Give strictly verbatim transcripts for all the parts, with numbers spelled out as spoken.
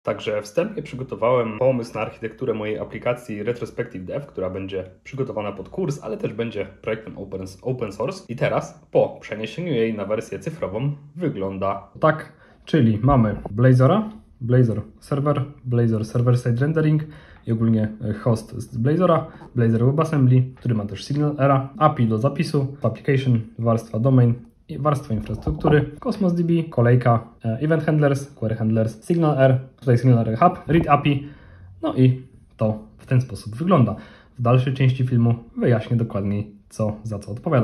Także wstępnie przygotowałem pomysł na architekturę mojej aplikacji Retrospective Dev, która będzie przygotowana pod kurs, ale też będzie projektem open, open source. I teraz, po przeniesieniu jej na wersję cyfrową, wygląda tak. Czyli mamy Blazora, Blazor Server, Blazor Server-Side Rendering i ogólnie host z Blazora, Blazor WebAssembly, który ma też Signal Era, A P I do zapisu, Application, warstwa Domain, warstwa infrastruktury, Cosmos D B, kolejka, Event Handlers, Query Handlers, Signal R, tutaj Signal R Hub, Read A P I, no i to w ten sposób wygląda. W dalszej części filmu wyjaśnię dokładniej, co za co odpowiada.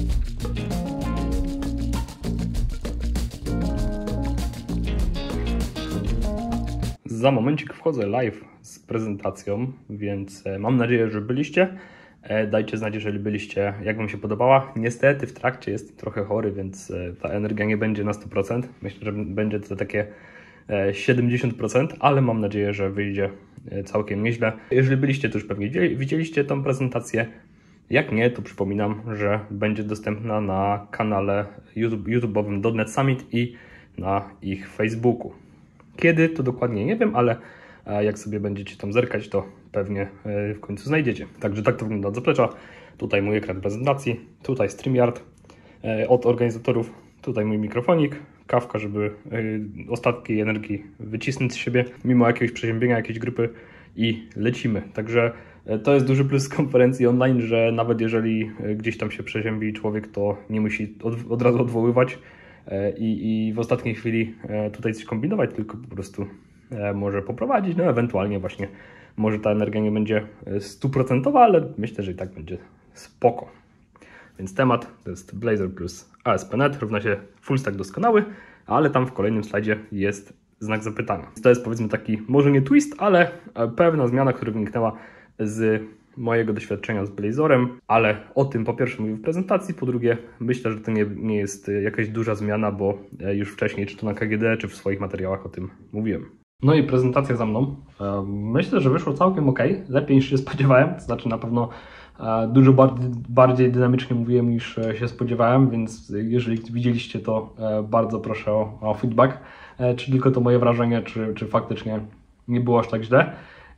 Za momencik wchodzę live z prezentacją, więc mam nadzieję, że byliście. Dajcie znać, jeżeli byliście, jak Wam się podobała. Niestety w trakcie jestem trochę chory, więc ta energia nie będzie na sto procent. Myślę, że będzie to takie siedemdziesiąt procent, ale mam nadzieję, że wyjdzie całkiem nieźle. Jeżeli byliście, to już pewnie widzieliście tą prezentację. Jak nie, to przypominam, że będzie dostępna na kanale YouTube, YouTube'owym dot net Summit i na ich Facebooku. Kiedy, to dokładnie nie wiem, ale jak sobie będziecie tam zerkać, to pewnie w końcu znajdziecie. Także tak to wygląda od zaplecza. Tutaj mój ekran prezentacji, tutaj StreamYard od organizatorów, tutaj mój mikrofonik, kawka, żeby ostatki energii wycisnąć z siebie, mimo jakiegoś przeziębienia, jakiejś grypy i lecimy. Także to jest duży plus konferencji online, że nawet jeżeli gdzieś tam się przeziębi człowiek, to nie musi od, od razu odwoływać i, i w ostatniej chwili tutaj coś kombinować, tylko po prostu może poprowadzić, no ewentualnie właśnie może ta energia nie będzie stuprocentowa, ale myślę, że i tak będzie spoko. Więc temat to jest Blazor plus A S P kropka net, równa się full stack doskonały, ale tam w kolejnym slajdzie jest znak zapytania. To jest powiedzmy taki, może nie twist, ale pewna zmiana, która wyniknęła z mojego doświadczenia z Blazorem, ale o tym po pierwsze mówię w prezentacji, po drugie myślę, że to nie, nie jest jakaś duża zmiana, bo już wcześniej, czy to na K G D, czy w swoich materiałach o tym mówiłem. No i prezentacja za mną. Myślę, że wyszło całkiem ok, lepiej niż się spodziewałem, to znaczy na pewno dużo bardziej, bardziej dynamicznie mówiłem niż się spodziewałem, więc jeżeli widzieliście, to bardzo proszę o, o feedback, czy tylko to moje wrażenie, czy, czy faktycznie nie było aż tak źle.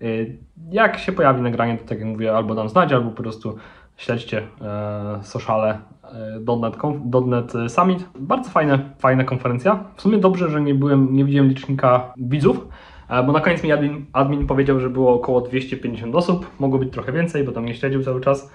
Jak się pojawi nagranie, to tak jak mówię, albo dam znać, albo po prostu śledźcie e, sociale e, dot net Summit. Bardzo fajne, fajna konferencja. W sumie dobrze, że nie byłem, nie widziałem licznika widzów, e, bo na koniec mi admin, admin powiedział, że było około dwieście pięćdziesiąt osób. Mogło być trochę więcej, bo tam nie śledził cały czas.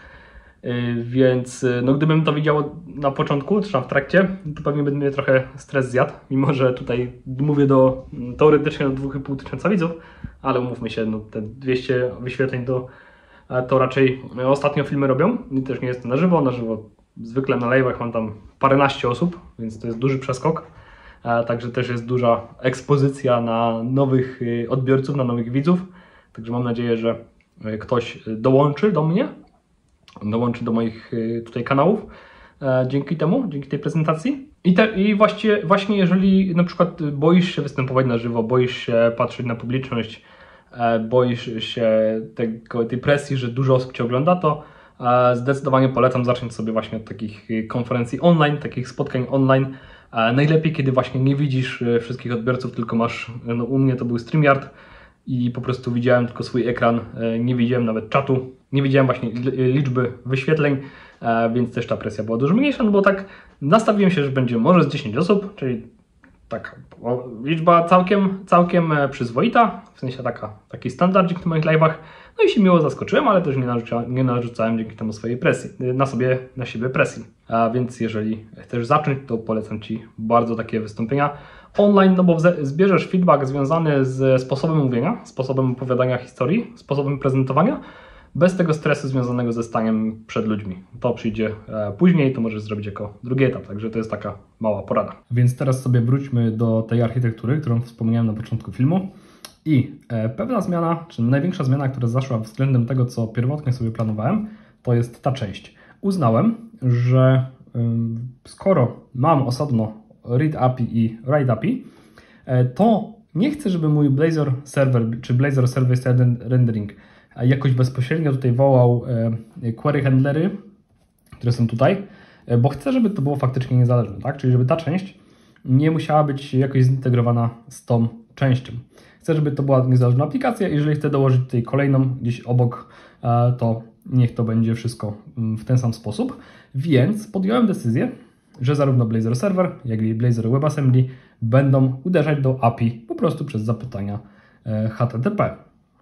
E, więc no, gdybym to widział na początku, czy w trakcie, to pewnie by mnie trochę stres zjadł, mimo że tutaj mówię do teoretycznie do dwa i pół tysiąca widzów, ale umówmy się, no, te dwieście wyświetleń to to raczej ostatnio filmy robią i też nie jest to na żywo. Na żywo zwykle na live'ach mam tam paręnaście osób, więc to jest duży przeskok. Także też jest duża ekspozycja na nowych odbiorców, na nowych widzów. Także mam nadzieję, że ktoś dołączy do mnie, dołączy do moich tutaj kanałów dzięki temu, dzięki tej prezentacji. I, te, i właściwie, właśnie jeżeli na przykład boisz się występować na żywo, boisz się patrzeć na publiczność, boisz się tego, tej presji, że dużo osób Cię ogląda, to zdecydowanie polecam zacząć sobie właśnie od takich konferencji online, takich spotkań online. Najlepiej, kiedy właśnie nie widzisz wszystkich odbiorców, tylko masz, no u mnie to był StreamYard i po prostu widziałem tylko swój ekran, nie widziałem nawet czatu, nie widziałem właśnie liczby wyświetleń, więc też ta presja była dużo mniejsza, no bo tak nastawiłem się, że będzie może z dziesięć osób, czyli taka liczba całkiem, całkiem przyzwoita, w sensie taka, taki standardzik na moich live'ach. No i się miło zaskoczyłem, ale też nie narzucałem, nie narzucałem dzięki temu swojej presji, na sobie, na siebie presji. A więc jeżeli chcesz zacząć, to polecam Ci bardzo takie wystąpienia online, no bo zbierzesz feedback związany z sposobem mówienia, sposobem opowiadania historii, sposobem prezentowania, bez tego stresu związanego ze staniem przed ludźmi. To przyjdzie później, to możesz zrobić jako drugi etap, także to jest taka mała porada. Więc teraz sobie wróćmy do tej architektury, którą wspomniałem na początku filmu. I pewna zmiana, czy największa zmiana, która zaszła względem tego, co pierwotnie sobie planowałem, to jest ta część. Uznałem, że skoro mam osobno Read A P I i Write A P I, to nie chcę, żeby mój Blazor Server czy Blazor Server-Side Rendering jakoś bezpośrednio tutaj wołał query handlery, które są tutaj, bo chcę, żeby to było faktycznie niezależne, tak? Czyli żeby ta część nie musiała być jakoś zintegrowana z tą częścią. Chcę, żeby to była niezależna aplikacja. Jeżeli chcę dołożyć tutaj kolejną gdzieś obok, to niech to będzie wszystko w ten sam sposób. Więc podjąłem decyzję, że zarówno Blazor Server, jak i Blazor WebAssembly będą uderzać do A P I po prostu przez zapytania H T T P.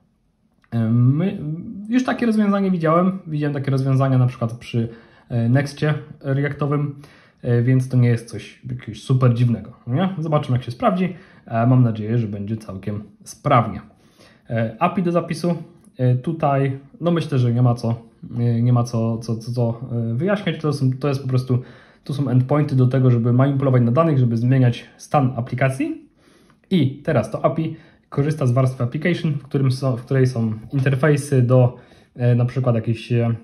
My, już takie rozwiązanie widziałem. Widziałem takie rozwiązania na przykład przy Nexcie Reactowym, więc to nie jest coś jakiegoś super dziwnego. Nie? Zobaczymy, jak się sprawdzi. Mam nadzieję, że będzie całkiem sprawnie. A P I do zapisu. Tutaj, no myślę, że nie ma co, nie ma co, co, co, co wyjaśniać. To, są, to jest po prostu, tu są endpointy do tego, żeby manipulować na danych, żeby zmieniać stan aplikacji. I teraz to A P I korzysta z warstwy application, w, którym są, w której są interfejsy do e, na przykład jakichś e,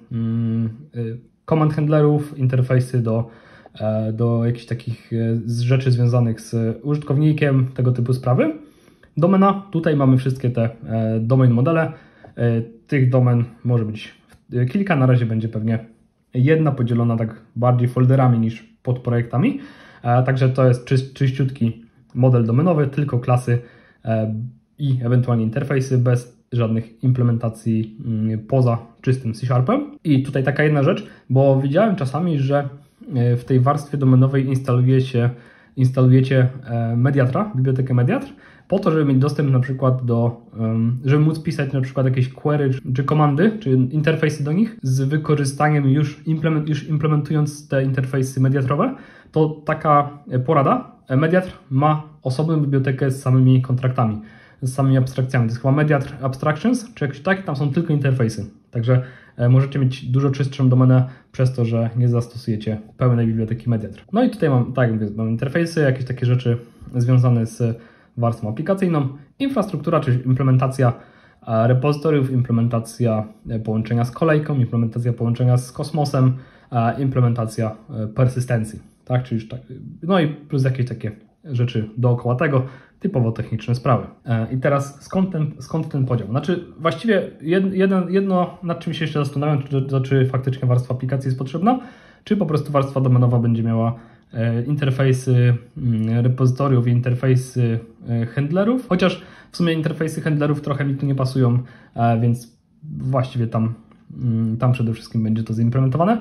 command handlerów, interfejsy do, e, do jakichś takich e, rzeczy związanych z użytkownikiem, tego typu sprawy. Domena, tutaj mamy wszystkie te e, domain modele. E, tych domen może być kilka, na razie będzie pewnie jedna podzielona tak bardziej folderami niż podprojektami. E, także to jest czyst, czyściutki model domenowy, tylko klasy e, i ewentualnie interfejsy bez żadnych implementacji poza czystym C Sharpem. I tutaj taka jedna rzecz, bo widziałem czasami, że w tej warstwie domenowej instalujecie, instalujecie Mediatra, bibliotekę Mediatr, po to, żeby mieć dostęp na przykład do, żeby móc pisać na przykład jakieś query czy komandy, czy interfejsy do nich z wykorzystaniem już, implement, już implementując te interfejsy mediatrowe, to taka porada. Mediatr ma osobną bibliotekę z samymi kontraktami, z samymi abstrakcjami. To jest chyba Mediatr Abstractions, czy jakiś taki, tam są tylko interfejsy. Także możecie mieć dużo czystszą domenę przez to, że nie zastosujecie pełnej biblioteki Mediatr. No i tutaj mam, tak jak mówię, mam interfejsy, jakieś takie rzeczy związane z warstwą aplikacyjną, infrastruktura, czyli implementacja repozytoriów, implementacja połączenia z kolejką, implementacja połączenia z kosmosem, implementacja persystencji, tak, czyli już tak, no i plus jakieś takie rzeczy dookoła tego, typowo techniczne sprawy. I teraz skąd ten, skąd ten podział? Znaczy właściwie jedno, jedno nad czym się jeszcze zastanawiam, to, to czy faktycznie warstwa aplikacji jest potrzebna, czy po prostu warstwa domenowa będzie miała interfejsy repozytoriów i interfejsy handlerów, chociaż w sumie interfejsy handlerów trochę mi tu nie pasują, więc właściwie tam, tam przede wszystkim będzie to zaimplementowane.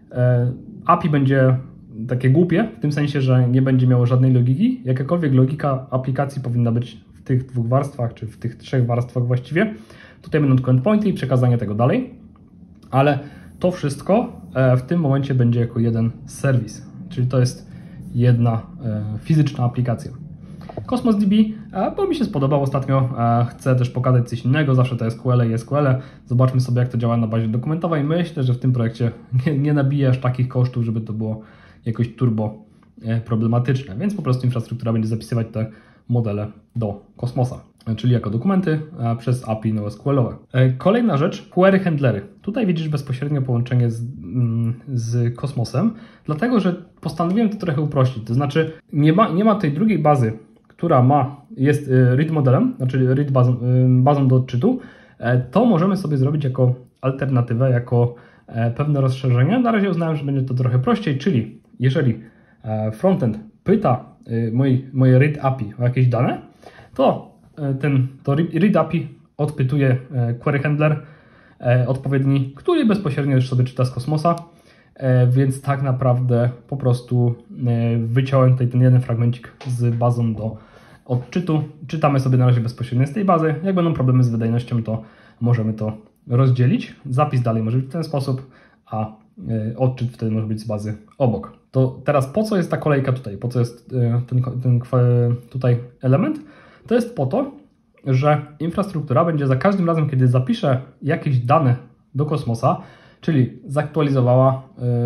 A P I będzie takie głupie, w tym sensie, że nie będzie miało żadnej logiki. Jakakolwiek logika aplikacji powinna być w tych dwóch warstwach, czy w tych trzech warstwach właściwie. Tutaj będą tylko endpointy i przekazanie tego dalej, ale to wszystko w tym momencie będzie jako jeden serwis, czyli to jest jedna fizyczna aplikacja. Cosmos D B, bo mi się spodobał ostatnio, chcę też pokazać coś innego, zawsze to S Q L i S Q L. Zobaczmy sobie, jak to działa na bazie dokumentowej. Myślę, że w tym projekcie nie, nie nabije aż takich kosztów, żeby to było jakoś turbo problematyczne, więc po prostu infrastruktura będzie zapisywać te modele do Kosmosa, czyli jako dokumenty przez A P I NoSQL-owe. Kolejna rzecz, query handlery. Tutaj widzisz bezpośrednio połączenie z, z Kosmosem, dlatego że postanowiłem to trochę uprościć, to znaczy nie ma, nie ma tej drugiej bazy, która ma, jest read modelem, znaczy read bazą, bazą do odczytu, to możemy sobie zrobić jako alternatywę, jako pewne rozszerzenie. Na razie uznałem, że będzie to trochę prościej, czyli jeżeli frontend pyta moje, moje read A P I o jakieś dane, to ten to read A P I odpytuje query handler odpowiedni, który bezpośrednio już sobie czyta z Kosmosa, więc tak naprawdę po prostu wyciąłem tutaj ten jeden fragmencik z bazą do odczytu. Czytamy sobie na razie bezpośrednio z tej bazy. Jak będą problemy z wydajnością, to możemy to rozdzielić. Zapis dalej może być w ten sposób, a odczyt wtedy może być z bazy obok. To teraz po co jest ta kolejka tutaj? Po co jest ten, ten tutaj element? To jest po to, że infrastruktura będzie za każdym razem, kiedy zapisze jakieś dane do Kosmosa, czyli zaktualizowała,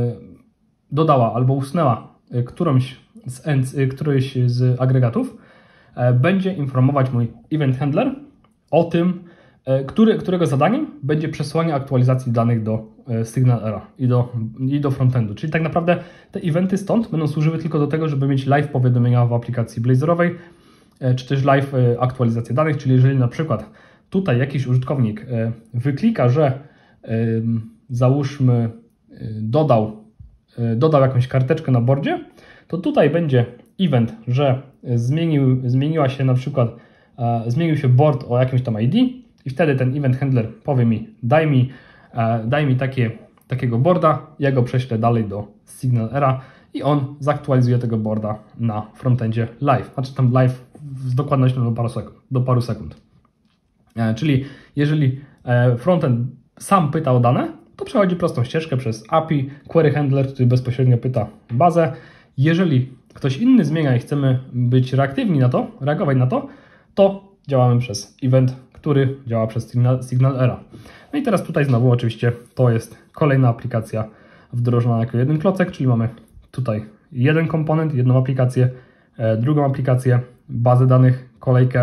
dodała albo usunęła którąś z, któryś z agregatów, będzie informować mój event handler o tym, który, którego zadaniem będzie przesłanie aktualizacji danych do SignalEra i do, i do frontendu. Czyli tak naprawdę te eventy stąd będą służyły tylko do tego, żeby mieć live powiadomienia w aplikacji Blazorowej, czy też live aktualizację danych, czyli jeżeli na przykład tutaj jakiś użytkownik wyklika, że załóżmy dodał, dodał jakąś karteczkę na bordzie, to tutaj będzie event, że zmienił, zmieniła się na przykład zmienił się board o jakimś tam I D i wtedy ten event handler powie mi, daj mi, daj mi takie, takiego boarda, ja go prześlę dalej do SignalEra i on zaktualizuje tego boarda na frontendzie live, znaczy tam live z dokładnością do paru sekund. Do paru sekund. Czyli jeżeli frontend sam pyta o dane, to przechodzi prostą ścieżkę przez A P I, query handler, który bezpośrednio pyta bazę. Jeżeli ktoś inny zmienia i chcemy być reaktywni na to, reagować na to, to działamy przez event, który działa przez SignalEra. No i teraz tutaj znowu oczywiście to jest kolejna aplikacja wdrożona jako jeden klocek, czyli mamy tutaj jeden komponent, jedną aplikację, drugą aplikację, bazę danych, kolejkę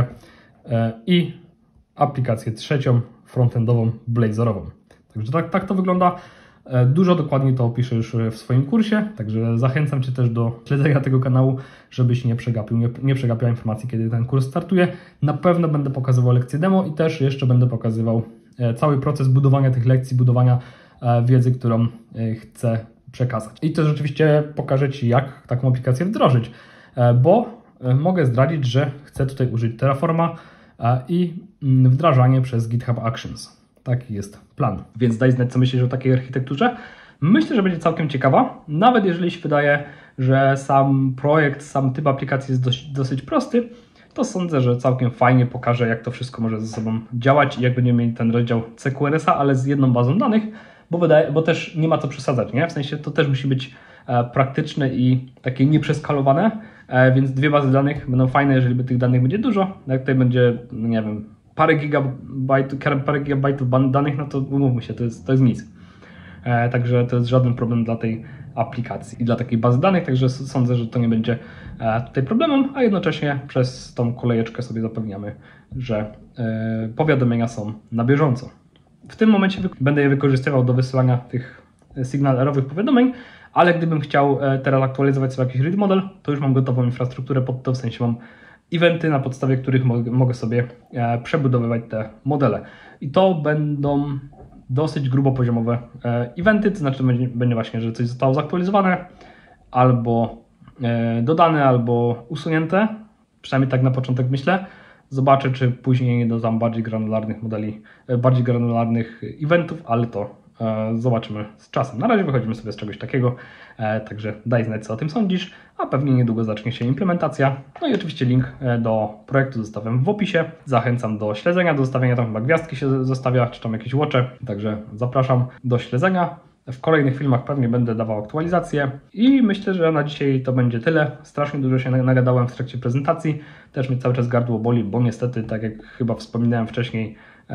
i aplikację trzecią, frontendową, blazorową. Także tak, tak to wygląda. Dużo dokładniej to opiszę już w swoim kursie, także zachęcam Cię też do śledzenia tego kanału, żebyś nie przegapił, nie, nie przegapiał informacji, kiedy ten kurs startuje. Na pewno będę pokazywał lekcje demo i też jeszcze będę pokazywał cały proces budowania tych lekcji, budowania wiedzy, którą chcę przekazać. I też oczywiście pokażę Ci, jak taką aplikację wdrożyć, bo mogę zdradzić, że chcę tutaj użyć Terraforma i wdrażanie przez GitHub Actions. Taki jest plan. Więc daj znać, co myślisz o takiej architekturze. Myślę, że będzie całkiem ciekawa, nawet jeżeli się wydaje, że sam projekt, sam typ aplikacji jest dosyć, dosyć prosty, to sądzę, że całkiem fajnie pokażę, jak to wszystko może ze sobą działać i jak będziemy mieli ten rozdział C Q R S a, ale z jedną bazą danych, bo, wydaje, bo też nie ma co przesadzać, nie? W sensie to też musi być e, praktyczne i takie nieprzeskalowane, e, więc dwie bazy danych będą fajne, jeżeli tych danych będzie dużo. Jak tutaj będzie, no nie wiem, parę gigabajtów, parę gigabajtów danych, no to umówmy się, to jest, to jest nic. E, także to jest żaden problem dla tej aplikacji i dla takiej bazy danych, także sądzę, że to nie będzie e, tutaj problemem, a jednocześnie przez tą kolejeczkę sobie zapewniamy, że e, powiadomienia są na bieżąco. W tym momencie będę je wykorzystywał do wysyłania tych SignalErowych powiadomień, ale gdybym chciał e, teraz aktualizować sobie jakiś read model, to już mam gotową infrastrukturę pod to, w sensie mam eventy, na podstawie których mogę, mogę sobie e, przebudowywać te modele. I to będą dosyć grubopoziomowe e, eventy, to znaczy to będzie, będzie właśnie, że coś zostało zaktualizowane, albo e, dodane, albo usunięte. Przynajmniej tak na początek myślę. Zobaczę, czy później nie dodam bardziej granularnych modeli, e, bardziej granularnych eventów, ale to e, zobaczymy z czasem. Na razie wychodzimy sobie z czegoś takiego, e, także daj znać, co o tym sądzisz, a pewnie niedługo zacznie się implementacja. No i oczywiście link do projektu zostawiam w opisie. Zachęcam do śledzenia, do zostawienia, tam chyba gwiazdki się zostawia, czy tam jakieś watche, także zapraszam do śledzenia. W kolejnych filmach pewnie będę dawał aktualizacje i myślę, że na dzisiaj to będzie tyle. Strasznie dużo się nagadałem w trakcie prezentacji, też mnie cały czas gardło boli, bo niestety, tak jak chyba wspominałem wcześniej,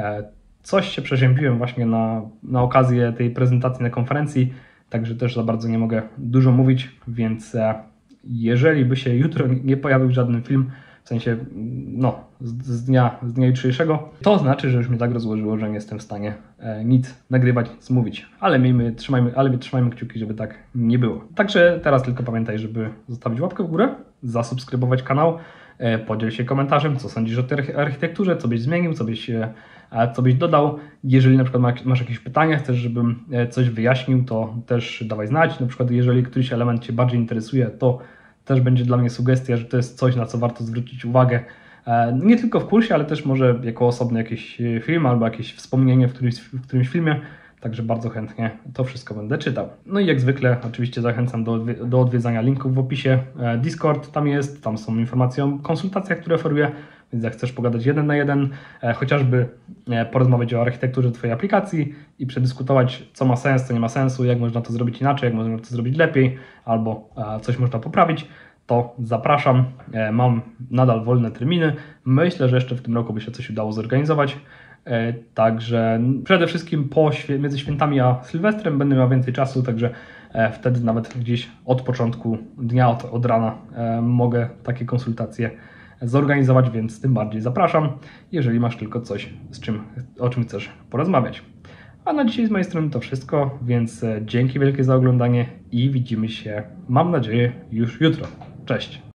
coś się przeziębiłem właśnie na, na okazję tej prezentacji na konferencji, także też za bardzo nie mogę dużo mówić, więc jeżeli by się jutro nie pojawił żaden film, w sensie no, z, z, dnia, z dnia jutrzejszego, to znaczy, że już mnie tak rozłożyło, że nie jestem w stanie e, nic nagrywać, zmówić. Ale miejmy, trzymajmy, ale trzymajmy kciuki, żeby tak nie było. Także teraz tylko pamiętaj, żeby zostawić łapkę w górę, zasubskrybować kanał, e, podziel się komentarzem, co sądzisz o tej architekturze, co byś zmienił, co byś, e, co byś dodał. Jeżeli na przykład masz jakieś pytania, chcesz, żebym coś wyjaśnił, to też dawaj znać. Na przykład jeżeli któryś element Cię bardziej interesuje, to też będzie dla mnie sugestia, że to jest coś, na co warto zwrócić uwagę. Nie tylko w kursie, ale też może jako osobny jakiś film albo jakieś wspomnienie w którymś, w którymś filmie. Także bardzo chętnie to wszystko będę czytał. No i jak zwykle oczywiście zachęcam do, do odwiedzania linków w opisie. Discord tam jest, tam są informacje o konsultacjach, które oferuję. Więc jak chcesz pogadać jeden na jeden, e, chociażby e, porozmawiać o architekturze Twojej aplikacji i przedyskutować, co ma sens, co nie ma sensu, jak można to zrobić inaczej, jak można to zrobić lepiej, albo e, coś można poprawić, to zapraszam. E, mam nadal wolne terminy. Myślę, że jeszcze w tym roku by się coś udało zorganizować. E, także przede wszystkim po, między świętami a Sylwestrem będę miał więcej czasu, także e, wtedy nawet gdzieś od początku dnia, od, od rana e, mogę takie konsultacje zorganizować, więc tym bardziej zapraszam, jeżeli masz tylko coś, z czym, o czym chcesz porozmawiać. A na dzisiaj z mojej strony to wszystko, więc dzięki wielkie za oglądanie i widzimy się, mam nadzieję, już jutro. Cześć!